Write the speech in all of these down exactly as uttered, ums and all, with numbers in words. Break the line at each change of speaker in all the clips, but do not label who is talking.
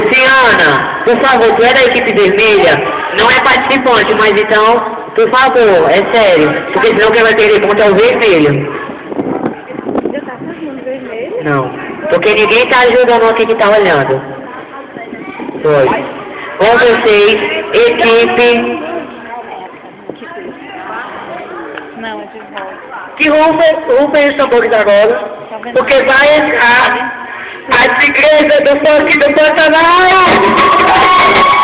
Luciana, por favor, tu é da equipe vermelha, não é participante, mas então, por favor, é sério, porque senão quem vai querer contra o vermelho.
Já tá fazendo vermelho?
Não, porque ninguém tá ajudando aqui que tá olhando. Foi. Com vocês, equipe...
Não, é de volta.
Que rufem, rufem os tambores agora, porque vai entrar a tigresa do funk do Pantanal!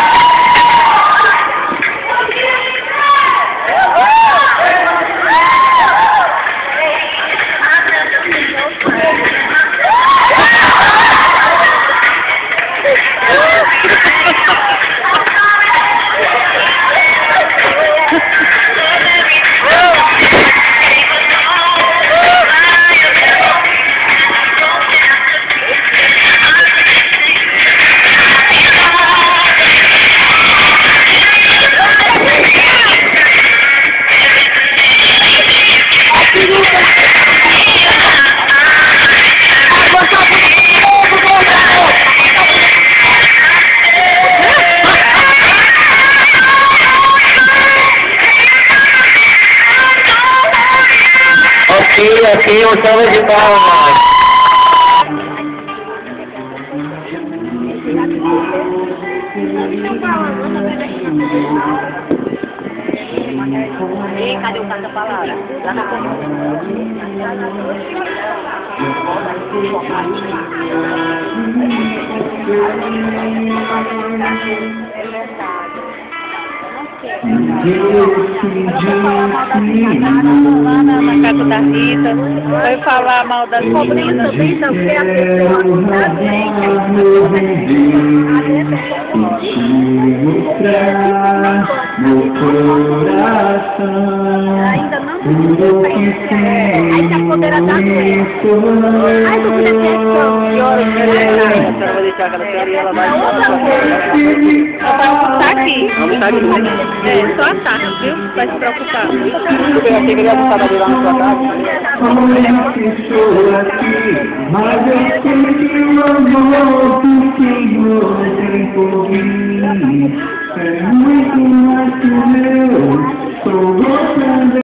Ok, ok, um salve de palmas.
E cadê o cara da palavra? Lá na lá na casa da Rita, foi falar mal das cobrinhas também, então, porque a pessoa ainda não aí se apodera da doença. Ai, tu podia ter que hora que
vai deixar aquela série e ela vai
tá aqui. É, só a taxa, viu? Vai se preocupar.
Eu achei que ele ia botar lá na sua casa.
Mas eu sei que o amor do Senhor tem por mim é muito mais que o meu. Sou você.